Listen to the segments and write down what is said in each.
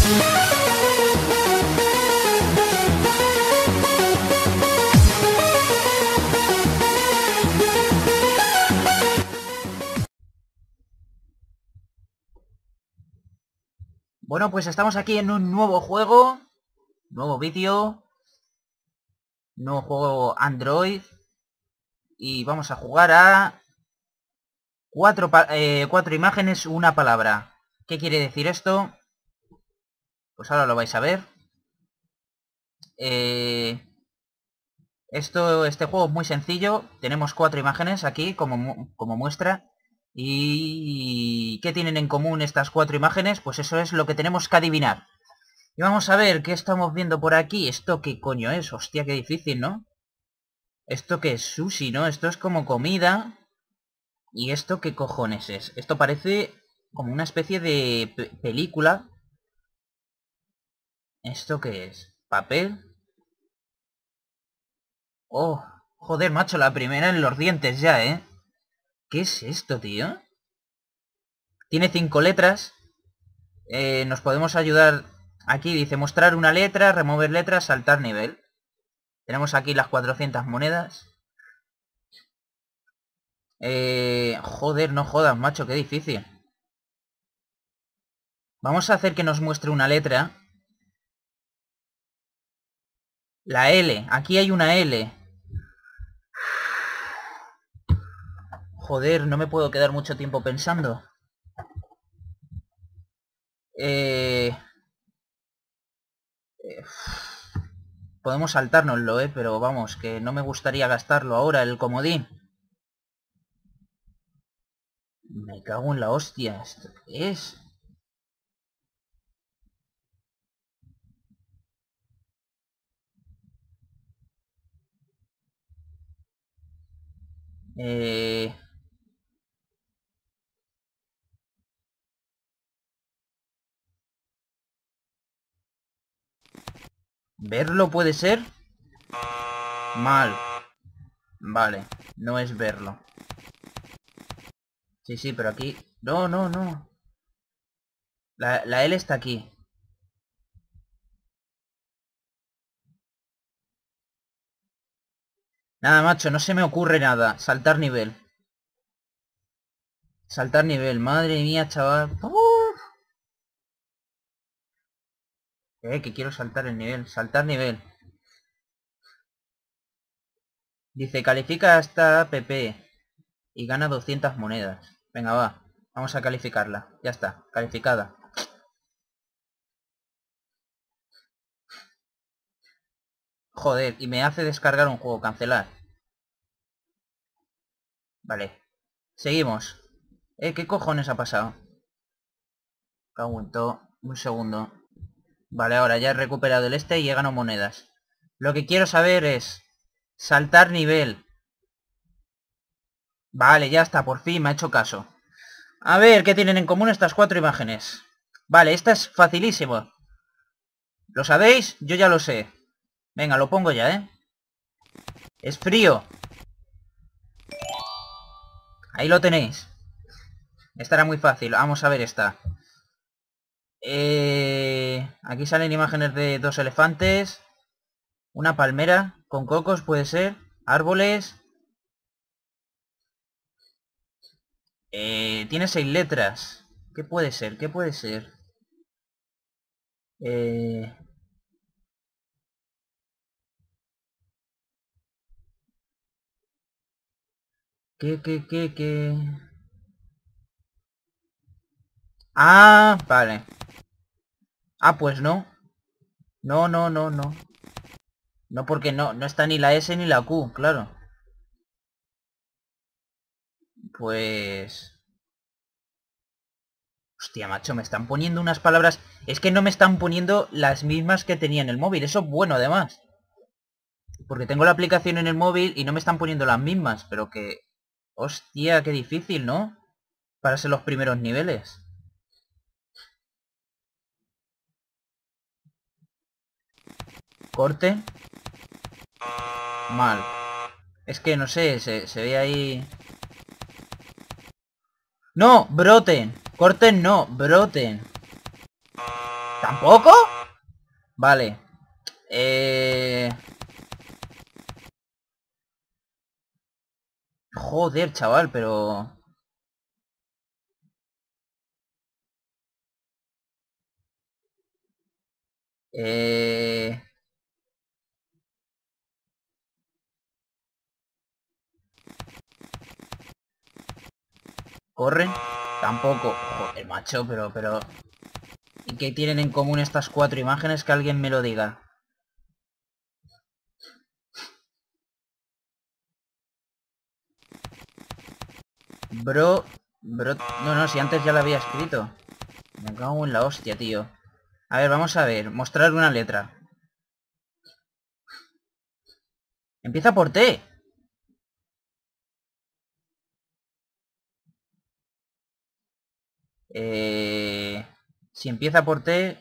Bueno, pues estamos aquí en un nuevo juego, nuevo vídeo, nuevo juego Android y vamos a jugar a cuatro imágenes, una palabra. ¿Qué quiere decir esto? Pues ahora lo vais a ver. Este juego es muy sencillo. Tenemos 4 imágenes aquí como muestra. ¿Y qué tienen en común estas 4 imágenes? Pues eso es lo que tenemos que adivinar. Y vamos a ver qué estamos viendo por aquí. ¿Esto qué coño es? Hostia, qué difícil, ¿no? ¿Esto qué es? Sushi, ¿no? Esto es como comida. ¿Y esto qué cojones es? Esto parece como una especie de película. ¿Esto qué es? ¿Papel? Oh, joder, macho, la primera en los dientes ya, ¿eh? ¿Qué es esto, tío? Tiene 5 letras. Nos podemos ayudar. Aquí dice mostrar una letra, remover letras, saltar nivel. Tenemos aquí las 400 monedas. Joder, no jodas, macho, qué difícil. Vamos a hacer que nos muestre una letra. La L, aquí hay una L. Joder, no me puedo quedar mucho tiempo pensando. Podemos saltárnoslo, pero vamos, que no me gustaría gastarlo ahora, el comodín. Me cago en la hostia, ¿esto qué es? ¿Verlo puede ser? Mal. Vale, no es verlo. Sí, sí, pero aquí... No, no, no. La L está aquí. Nada, macho, no se me ocurre nada. Saltar nivel. Saltar nivel. Madre mía, chaval. ¡Uf! Que quiero saltar el nivel. Saltar nivel. Dice, califica hasta PP. Y gana 200 monedas. Venga, va. Vamos a calificarla. Ya está, calificada. Joder, y me hace descargar un juego. Cancelar. Vale. Seguimos. ¿Qué cojones ha pasado? Cago en todo. Un segundo. Vale, ahora ya he recuperado el y he ganado monedas. Lo que quiero saber es... Saltar nivel. Vale, ya está, por fin me ha hecho caso. A ver, ¿qué tienen en común estas 4 imágenes? Vale, esta es facilísimo. ¿Lo sabéis? Yo ya lo sé. Venga, lo pongo ya, ¿eh? Es frío. Ahí lo tenéis. Esta era muy fácil. Vamos a ver esta. Aquí salen imágenes de 2 elefantes. Una palmera con cocos, puede ser. Árboles. Tiene 6 letras. ¿Qué puede ser? ¿Qué puede ser? ¿Qué? Ah, vale. Ah, pues no. No, no, no, no. No, porque no está ni la S ni la Q, claro. Pues... Hostia, macho, me están poniendo unas palabras... Es que no me están poniendo las mismas que tenía en el móvil. Eso es bueno, además. Porque tengo la aplicación en el móvil y no me están poniendo las mismas. Pero que... Hostia, qué difícil, ¿no? Para ser los primeros niveles. Corte. Mal. Es que no sé, se ve ahí... ¡No! ¡Broten! Corten no, broten. ¿Tampoco? Vale. Joder, chaval, pero... Eh... ¿Corren? Tampoco. Joder, macho, pero... ¿Y qué tienen en común estas cuatro imágenes? Que alguien me lo diga. Bro... Bro... No, no, si antes ya lo había escrito. Me cago en la hostia, tío. A ver, vamos a ver. Mostrar una letra. Empieza por T. Si empieza por T...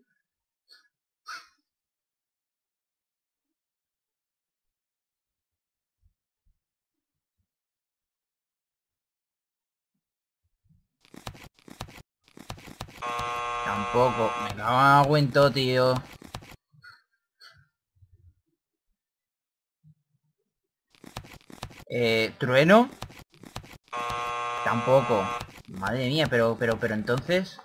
Tampoco. Me cago en todo, tío. ¿Trueno? Tampoco. Madre mía, pero entonces...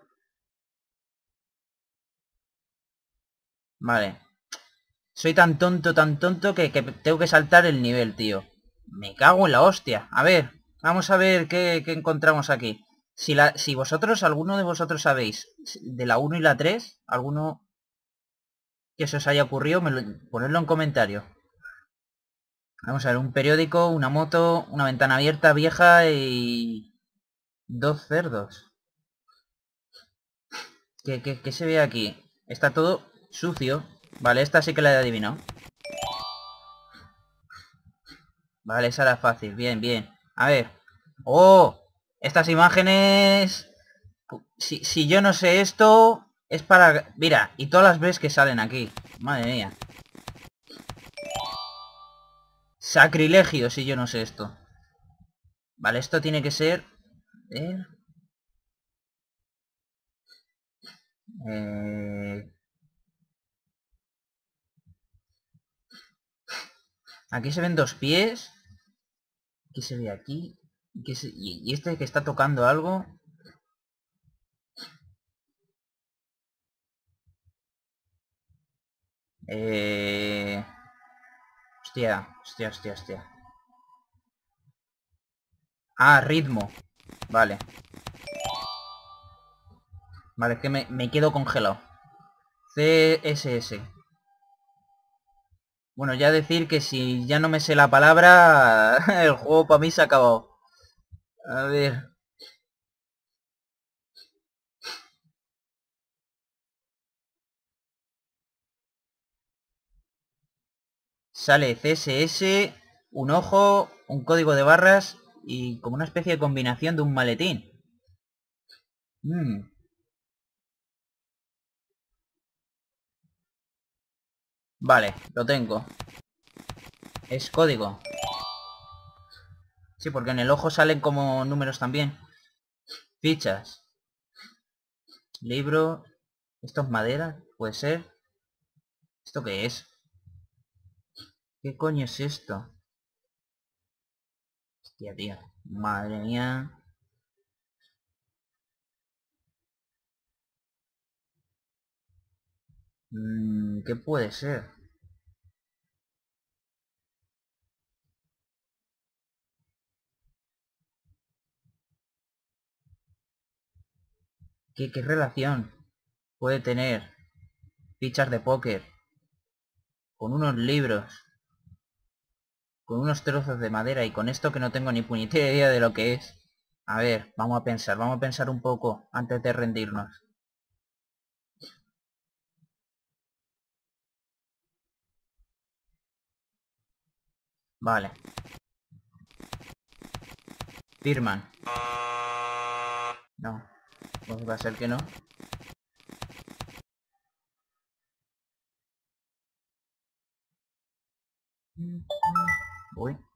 Vale. Soy tan tonto que tengo que saltar el nivel, tío. Me cago en la hostia. A ver, vamos a ver qué encontramos aquí. Si vosotros, alguno de vosotros sabéis de la 1 y la 3, alguno que se os haya ocurrido, ponedlo en comentario. Vamos a ver, un periódico, una moto, una ventana abierta vieja y... dos cerdos. ¿Qué se ve aquí? Está todo sucio. Vale, esta sí que la he adivinado. Vale, esa era fácil. Bien, bien. A ver. ¡Oh! Estas imágenes... Si yo no sé esto... Es para... Mira, y todas las veces que salen aquí. Madre mía. Sacrilegio si yo no sé esto. Vale, esto tiene que ser... Eh... Aquí se ven dos pies. ¿Qué se ve aquí? ¿Y este que está tocando algo? Hostia, hostia, hostia, hostia. Ah, ritmo. Vale. Vale, es que me quedo congelado. CSS. Bueno, ya decir que si ya no me sé la palabra, el juego para mí se ha acabado. A ver. Sale CSS, un ojo, un código de barras y como una especie de combinación de un maletín. Vale, lo tengo. Es código. Sí, porque en el ojo salen como números también. Fichas. Libro. ¿Esto es madera? ¿Puede ser? ¿Esto qué es? ¿Qué coño es esto? Hostia, tío. Madre mía. ¿Qué puede ser? ¿Qué relación puede tener fichas de póker con unos libros, con unos trozos de madera y con esto que no tengo ni puñetera idea de lo que es? A ver, vamos a pensar un poco antes de rendirnos. Vale. Firman. No, pues va a ser que no. Uy.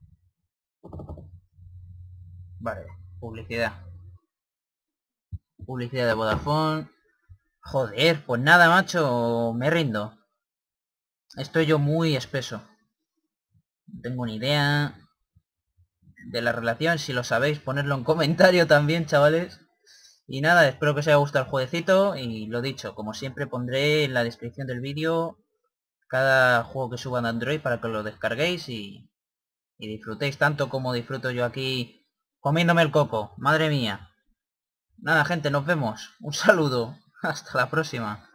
Vale, publicidad. Publicidad de Vodafone. Joder, pues nada, macho, me rindo. Estoy yo muy espeso. No tengo ni idea de la relación. Si lo sabéis, ponedlo en comentario también, chavales. Y nada, espero que os haya gustado el jueguecito. Y lo dicho, como siempre pondré en la descripción del vídeo cada juego que suba de Android para que lo descarguéis y disfrutéis tanto como disfruto yo aquí comiéndome el coco. Madre mía. Nada, gente, nos vemos. Un saludo. Hasta la próxima.